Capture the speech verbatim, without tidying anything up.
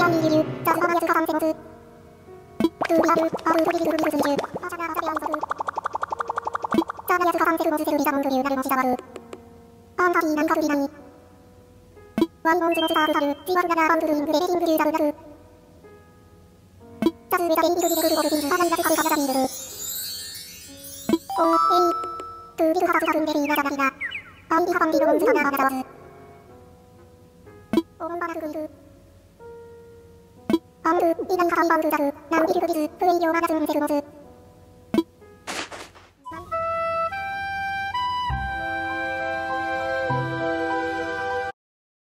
バンド、イダンカイバンドダル、ナンビルグビズ、プレイヨーマガズンセルモズ。